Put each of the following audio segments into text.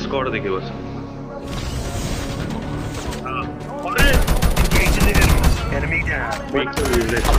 Squad देखे बस Enemy down. मेरे पास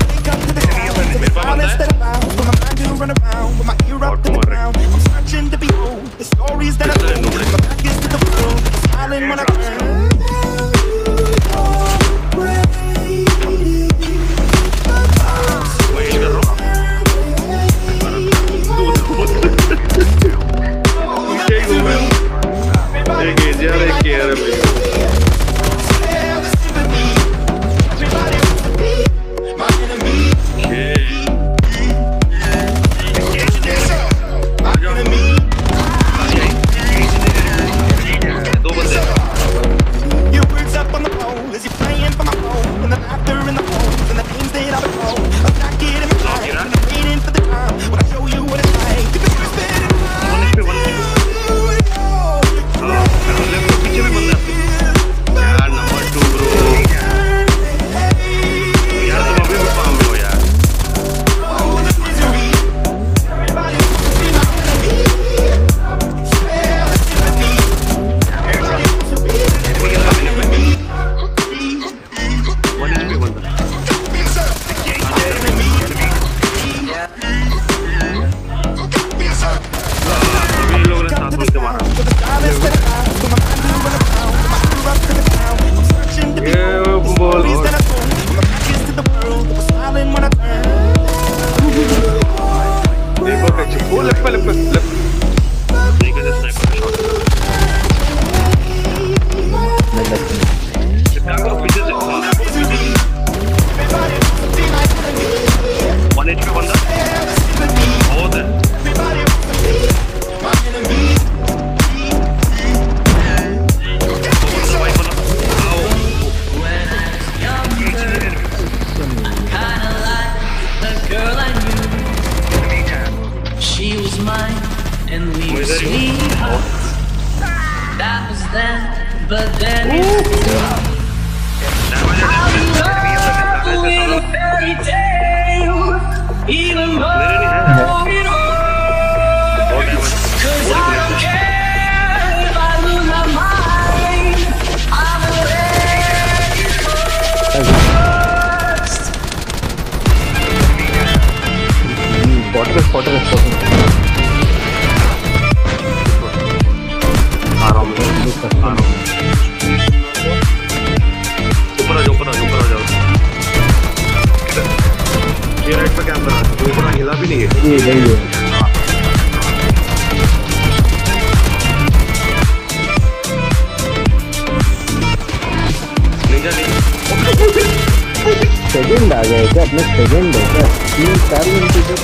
सेकंड आ गए क्या अपने सेकंड है क्या 3-4 मिनट तक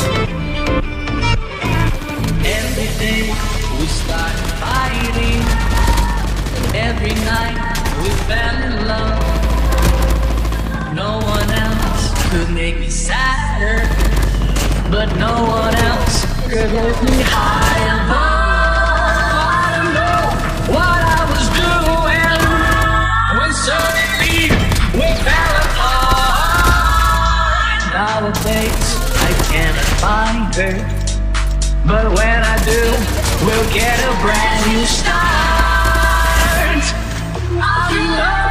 Every day we start fighting. Every night we fell in love. No one else could make me sadder, but no one else could lift me high above. I don't know what I was doing when suddenly we fell apart. Nowadays I cannot find her, but when I do, we'll get a brand new start. I love